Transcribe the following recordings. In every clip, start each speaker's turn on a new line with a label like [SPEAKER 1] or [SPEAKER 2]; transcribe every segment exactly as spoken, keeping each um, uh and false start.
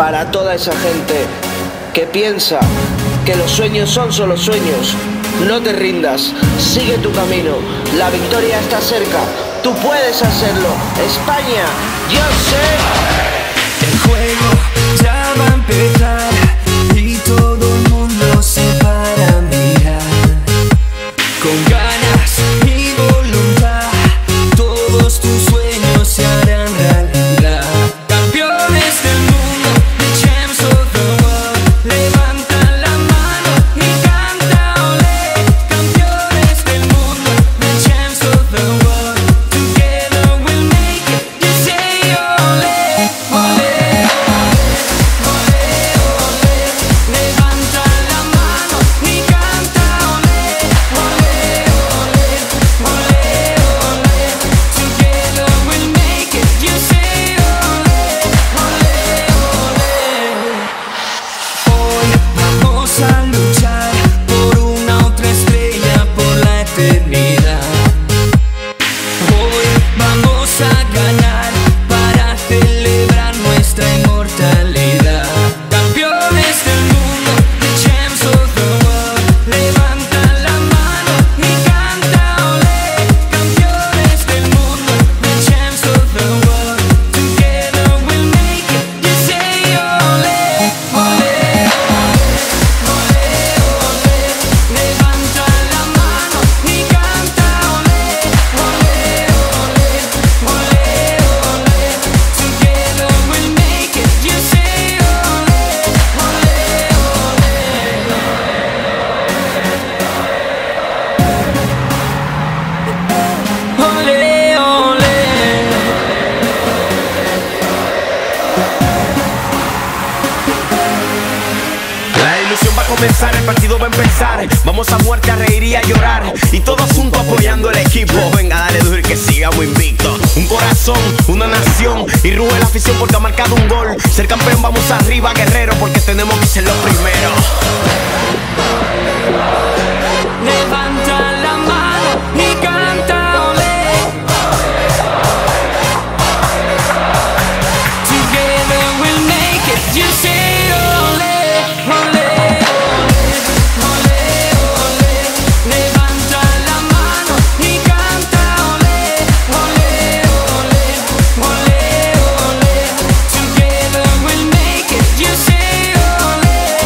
[SPEAKER 1] para toda esa gente que piensa que los sueños son solo sueños. No te rindas, sigue tu camino, la victoria está cerca, tú puedes hacerlo. España, yo sé.
[SPEAKER 2] El juego ya va a empezar y todo el mundo se para a mirar. Con ganas y voluntad, todos tus sueños se harán realidad. Campeones del mundo, the champs of the world, levanta la mano y canta olé. Campeones del mundo, the champs of the world, together we'll make it, you say olé, olé, olé, olé, levanta la mano y canta olé, olé, olé, olé, olé, together we'll make it, you say olé, olé, olé. Hoy vamos a luchar por una otra estrella, por la eternidad. Hoy vamos a ganar para celebrar nuestra inmortalidad. Campeones del mundo, the champs of the world, levanta la mano y canta olé. Campeones del mundo, the champs of the world, together we'll make it, you say olé, olé, olé, olé, levanta la mano y canta olé, olé, olé, olé, olé, together we'll make it, you say olé, olé, olé, olé, olé.
[SPEAKER 3] La ilusión va a comenzar, el partido va a empezar. Vamos a muerte, a reír y a llorar, y todos juntos apoyando el equipo. Venga, dale duro y que sigamos invictos. Un corazón, una nación, y ruge la afición porque ha marcado un gol. Ser campeón, vamos arriba, guerrero, porque tenemos que ser los primeros.
[SPEAKER 2] Levanta la mano y canta olé. Together we'll make it, you say olé, olé, olé, olé, levanta la mano y canta olé, olé, olé, olé, olé, together we'll make it, you say olé.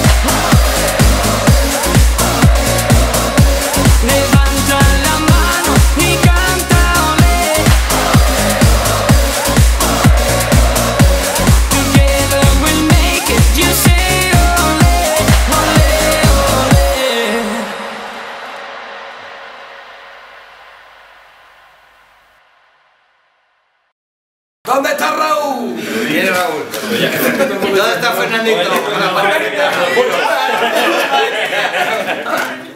[SPEAKER 2] Levanta la mano y canta olé. Together we'll make it, you say olé, olé, olé.
[SPEAKER 4] ¿Dónde está Raúl?
[SPEAKER 5] Viene Raúl.
[SPEAKER 4] ¿Dónde está Fernandito?